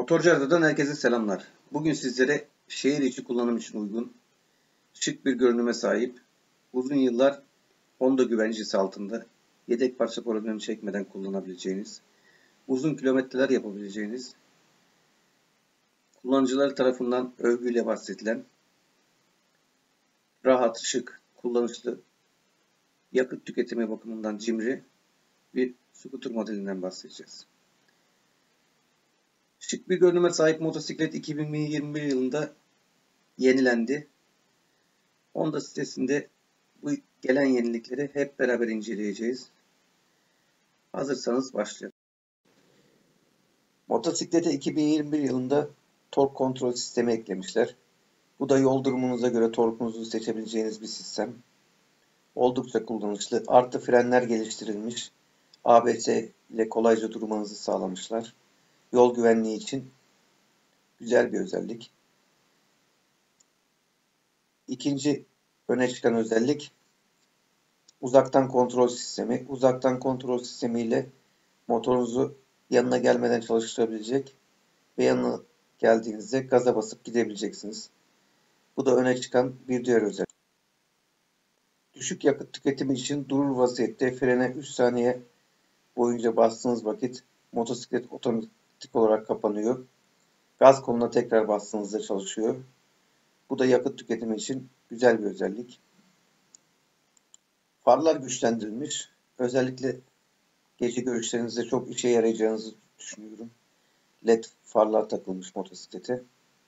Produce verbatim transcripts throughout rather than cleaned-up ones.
Motorcu Arda'dan herkese selamlar. Bugün sizlere şehir içi kullanım için uygun, şık bir görünüme sahip, uzun yıllar Honda güvencesi altında yedek parça problemi çekmeden kullanabileceğiniz, uzun kilometreler yapabileceğiniz, kullanıcılar tarafından övgüyle bahsedilen, rahat, şık, kullanışlı, yakıt tüketimi bakımından cimri bir scooter modelinden bahsedeceğiz. Şık bir görünüme sahip motosiklet iki bin yirmi bir yılında yenilendi. Honda sitesinde bu gelen yenilikleri hep beraber inceleyeceğiz. Hazırsanız başlayalım. Motosiklete iki bin yirmi bir yılında tork kontrol sistemi eklemişler. Bu da yol durumunuza göre torkunuzu seçebileceğiniz bir sistem. Oldukça kullanışlı. Artı frenler geliştirilmiş. A B S ile kolayca durmanızı sağlamışlar. Yol güvenliği için güzel bir özellik. İkinci öne çıkan özellik uzaktan kontrol sistemi. Uzaktan kontrol sistemiyle motorunuzu yanına gelmeden çalıştırabilecek ve yanına geldiğinizde gaza basıp gidebileceksiniz. Bu da öne çıkan bir diğer özellik. Düşük yakıt tüketimi için durur vaziyette frene üç saniye boyunca bastığınız vakit motosiklet otomatik olarak kapanıyor. Gaz koluna tekrar bastığınızda çalışıyor. Bu da yakıt tüketimi için güzel bir özellik. Farlar güçlendirilmiş. Özellikle gece görüşlerinizde çok işe yarayacağınızı düşünüyorum. L E D farlar takılmış motosiklete.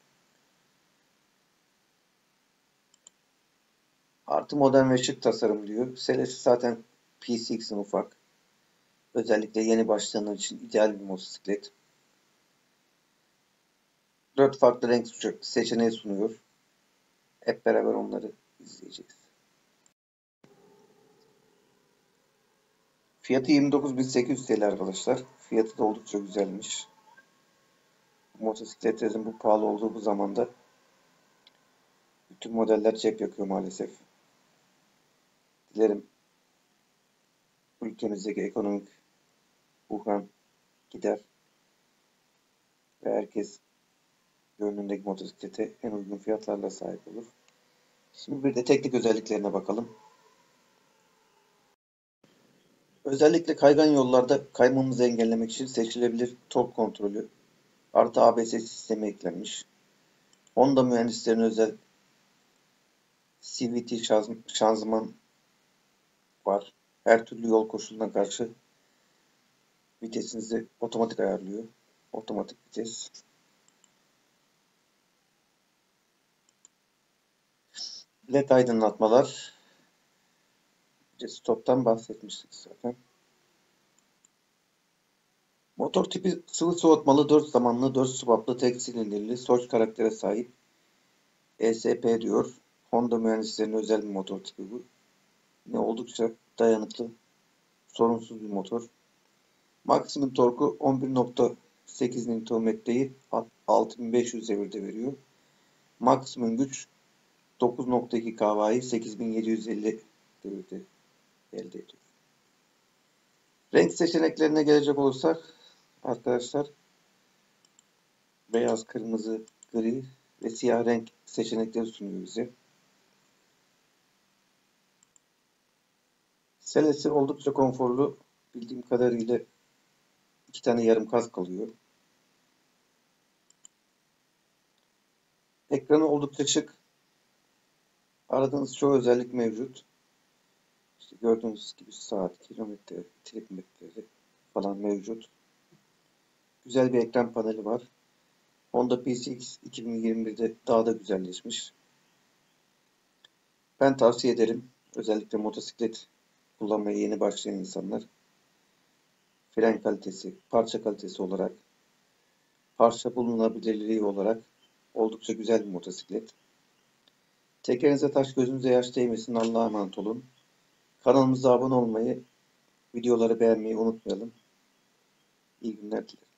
Artı modern ve şık tasarım diyor. Selesi zaten P C X'in ufak. Özellikle yeni başlayanlar için ideal bir motosiklet. Dört farklı renk seçeneği sunuyor. Hep beraber onları izleyeceğiz. Fiyatı yirmi dokuz bin sekiz yüz T L arkadaşlar. Fiyatı da oldukça güzelmiş. Motosikletlerin bu pahalı olduğu bu zamanda bütün modeller cep yakıyor maalesef. Dilerim ülkemizdeki ekonomik buhran gider ve herkes gönlündeki motosiklete en uygun fiyatlarla sahip olur. Şimdi bir de teknik özelliklerine bakalım. Özellikle kaygan yollarda kaymamızı engellemek için seçilebilir tork kontrolü artı A B S sistemi eklenmiş. Honda mühendislerine özel C V T şanzıman var. Her türlü yol koşuluna karşı vitesinizi otomatik ayarlıyor. Otomatik vites. L E D aydınlatmalar. Stop'tan bahsetmiştik zaten. Motor tipi sıvı soğutmalı, dört zamanlı, dört swaplı, tek silindirli, Soç karaktere sahip. E S P diyor. Honda mühendislerine özel bir motor tipi bu. Yine oldukça dayanıklı, sorunsuz bir motor. Maksimum torku on bir nokta sekiz Newton metreyi altı bin beş yüz devirde veriyor. Maksimum güç dokuz nokta iki kW'yi sekiz bin yedi yüz elli devirde elde ediyor. Renk seçeneklerine gelecek olursak arkadaşlar beyaz, kırmızı, gri ve siyah renk seçenekleri sunuyor bize. Selesi oldukça konforlu. Bildiğim kadarıyla iki tane yarım kask alıyor. Ekranı oldukça şık. Aradığınız çoğu özellik mevcut. İşte gördüğünüz gibi saat, kilometre, trip metreleri falan mevcut. Güzel bir ekran paneli var. Honda P C X iki bin yirmi birde daha da güzelleşmiş. Ben tavsiye ederim. Özellikle motosiklet kullanmaya yeni başlayan insanlar. Fren kalitesi, parça kalitesi olarak, parça bulunabilirliği olarak oldukça güzel bir motosiklet. Tekerinize taş, gözünüze yaş değmesin. Allah'a emanet olun. Kanalımıza abone olmayı, videoları beğenmeyi unutmayalım. İyi günler dilerim.